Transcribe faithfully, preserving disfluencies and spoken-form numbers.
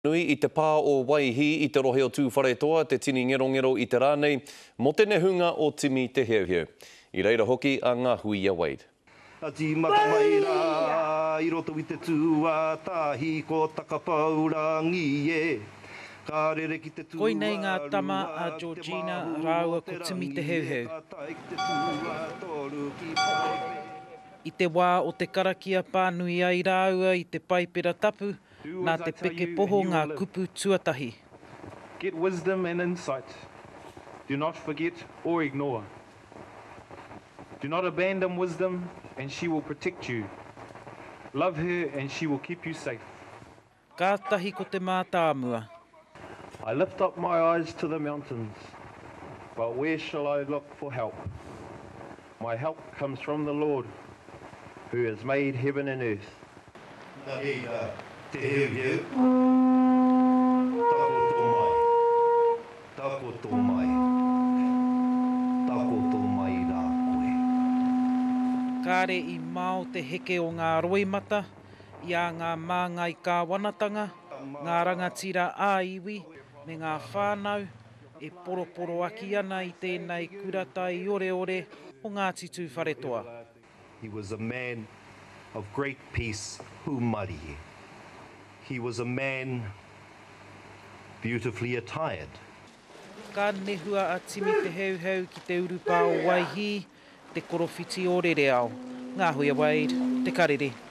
Nui i te pā o Waihi i te rohe o tūwhare toa, te tini ngerongero i te rānei, mo tēne hunga o Timi Te Heuheu. I reira hoki a ngā hui a Wade. Ati matamai rā, i roto i te tūā, tāhi ko takapaurangi e. Koi nei ngā tama a Georgina rāua ko Timi Te Heuheu. I te wā o te karakia pānui ai rāua i te paipera tapu, nā te peke poho ngā kupu tuatahi. Get wisdom and insight. Do not forget or ignore. Do not abandon wisdom and she will protect you. Love her and she will keep you safe. Kātahi ko te mātāmua. I lift up my eyes to the mountains, but where shall I look for help? My help comes from the Lord, who has made heaven and earth. Te heuheu, tako tō mai, tako tō mai rā koe. Kāre i mao te heke o ngā roimata, i a ngā māngai kāwanatanga, ngā rangatira āiwi, me ngā whānau, e poroporo aki ana i tēnei kuratai ore ore o Ngāti Tū Wharetoa. He was a man of great peace, hu marihi. He was a man beautifully attired. Ka nehua a Timi Te Heuheu ki te urupā o Waihi, te korowhiti o rere ao. Ngā hui a Wade, te karere.